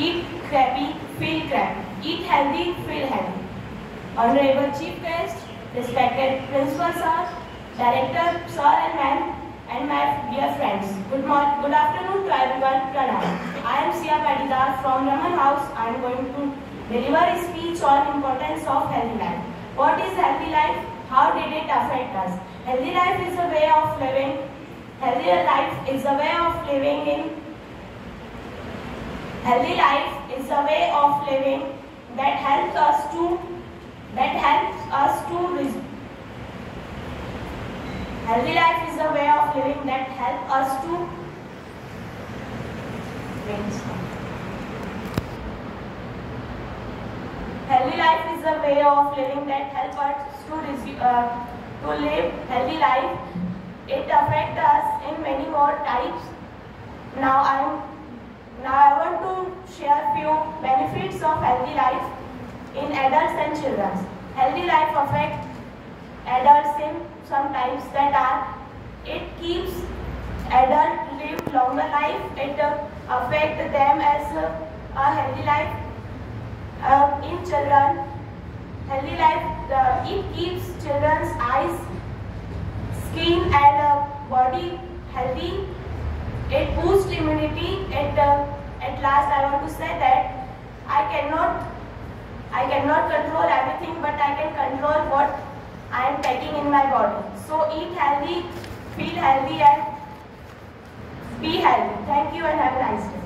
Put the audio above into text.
Eat crappy, feel crappy. Eat healthy, feel healthy. Honorable Chief Guest, respected Principal Sir, Director Sir and my dear friends. Good afternoon to everyone. Pranam. I am Sia Patidar from Raman House. I am going to deliver a speech on importance of healthy life. What is healthy life? How did it affect us? Healthy life is a way of living. Healthier life is a way of living in. Healthy life is a way of living that helps us to Healthy life is a way of living that helps us to Healthy life is a way of living that helps us to live healthy life. It affects us in many more types. Now I want to share few benefits of healthy life in adults and children. Healthy life affects adults in some types that are, it keeps adults live longer life, it affects them as a healthy life. In children, healthy life, it keeps children's eyes, skin and body healthy. It boosts immunity. At last I want to say that I cannot control everything, but I can control what I am taking in my body. So eat healthy, feel healthy and be healthy. Thank you and have a nice day.